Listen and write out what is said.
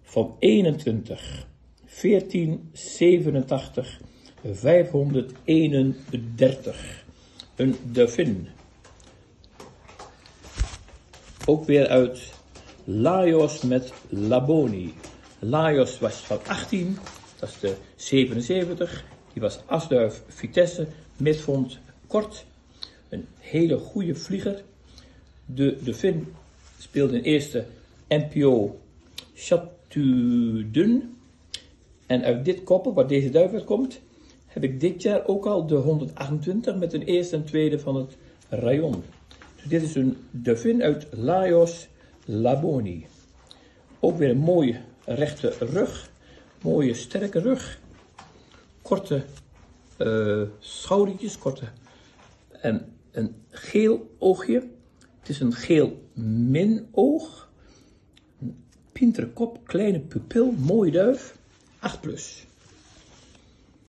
van 21, 1487, 531. Een Dauphin. Ook weer uit Laios met Laboni. Laios was van 18, dat is de 77. Die was asduif Vitesse, midvond kort. Een hele goede vlieger. De Dauphin speelde in eerste NPO Chatudun. En uit dit koppel, waar deze duif uitkomt, heb ik dit jaar ook al de 128 met een eerste en tweede van het rayon. Dus dit is een Dauphin uit Laios Laboni. Ook weer een mooie rechte rug. Mooie sterke rug. Korte schoudertjes, en een geel oogje. Het is een geel minoog. Een pintere kop, kleine pupil, mooie duif. 8+.